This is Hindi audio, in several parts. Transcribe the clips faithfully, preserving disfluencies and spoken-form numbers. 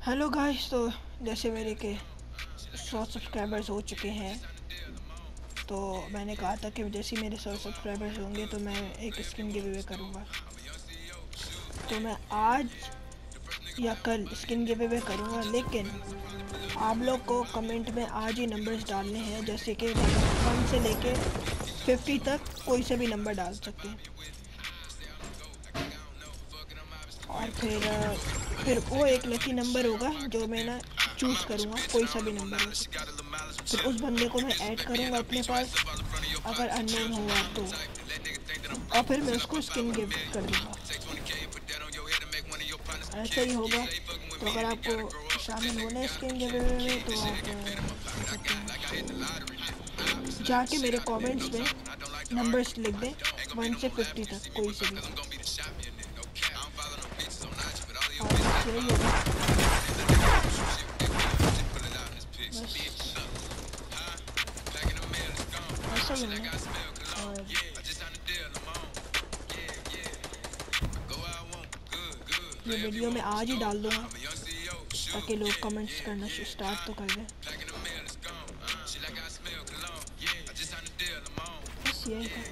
हेलो गाइस, तो जैसे मेरे के सौ सब्सक्राइबर्स हो चुके हैं, तो मैंने कहा था कि जैसे मेरे सौ सब्सक्राइबर्स होंगे तो मैं एक स्किन गिव अवे करूँगा। तो मैं आज या कल स्किन गिव अवे करूँगा, लेकिन आप लोग को कमेंट में आज ही नंबर्स डालने हैं, जैसे कि वन से लेके फिफ्टी तक कोई से भी नंबर डाल सकते हैं। और फिर फिर वो एक लकी नंबर होगा जो मैं ना चूज़ करूँगा, कोई सा भी नंबर हो सकता है। फिर उस बंदे को मैं ऐड करूँगा अपने पास, अगर अननोन हुआ तो, और फिर मैं उसको स्किन गिफ्ट कर दूँगा। ऐसा ही होगा। तो अगर आपको शामिल होना है स्किन गिव में तो आप जाके मेरे कमेंट्स में नंबर्स लिख दें वन से फिफ्टी तक, कोई से भी। और बस यही होगा, बस ऐसा ही होगा। और ये वीडियो मैं आज ही डाल दूँगा ताकि लोग कमेंट्स करना स्टार्ट तो कर दें। बस यही था,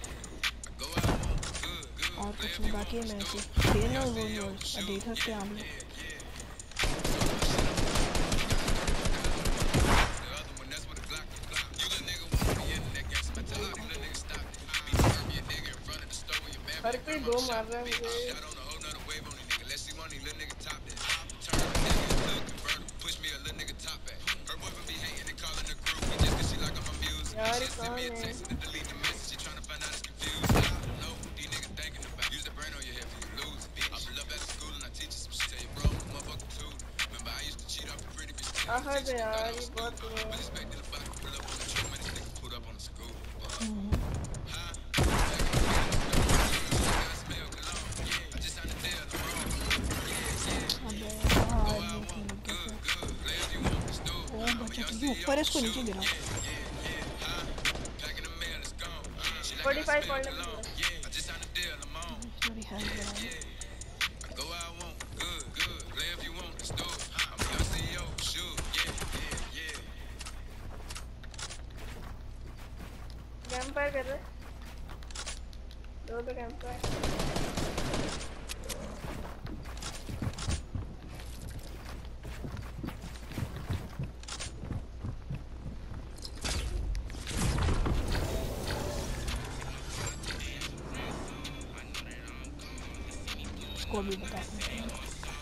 और कुछ नहीं। बाकी मैं ऐसे खेल रहा हूँ रोल रोल्स, अब देख सकते हैं आप लोग। हर कोई दो मार रहा है मुझे। यार कौन है? आहा बे यार ये बहुत ऊपर इसको नीचे गिरा। पैंतालीस पॉइंट कैंप फायर कर रहे दो तो कैंप फायर। को भी बता सकते हैं।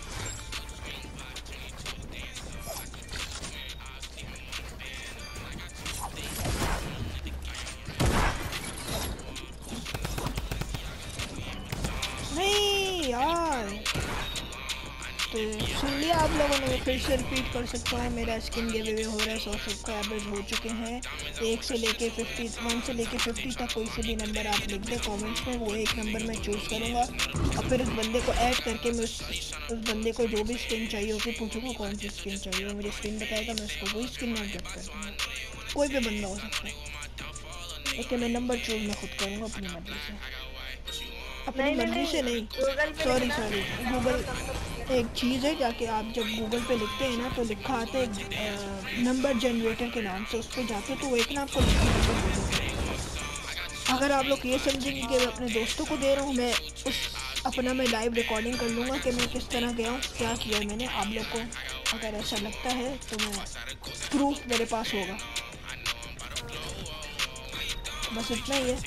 नहीं यार, तो सुन लिया आप लोगों ने, फिर से रिपीट कर सकता हूँ। मेरा स्किन गिव अवे हो रहा है, सौ सब्सक्राइबर्स हो चुके हैं। एक से लेके फिफ्टी, वन से लेके फिफ्टी तक कोई से भी नंबर आप लिख दें कमेंट्स में, वो एक नंबर मैं चूज़ करूँगा। और फिर उस बंदे को ऐड करके मैं उस उस बंदे को जो भी स्किन चाहिए होगी पूछूंगा कौन सी स्किन चाहिए, वो मुझे स्किन बताएगा, मैं उसको वही स्किन में गिफ्ट कर दूँगा। कोई भी बंदा हो सकता है, लेकिन मैं नंबर चूज़ मैं खुद करूँगा अपनी मर्जी से। अपनी मर्जी से नहीं, सॉरी सॉरी गूगल एक चीज़ है, जाके आप जब गूगल पे लिखते हैं ना तो लिखा आता है नंबर जनरेटर के नाम से, उस पर जाके तो एक ना आपको नंबर बोलूँगा। अगर आप लोग ये समझेंगे कि मैं अपने दोस्तों को दे रहा हूँ, मैं उस अपना मैं लाइव रिकॉर्डिंग कर लूँगा कि मैं किस तरह गया हूँ, क्या किया मैंने। आप लोग को अगर ऐसा लगता है तो मैं प्रूफ मेरे पास होगा। बस इतना ही है।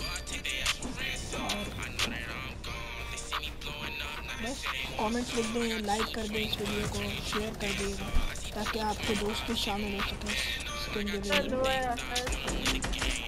और बस कमेंट्स लिख दें, लाइक कर दें, इस वीडियो को शेयर कर दिएगा ताकि आपके दोस्त भी शामिल हो सकें स्किन गिव अवे में।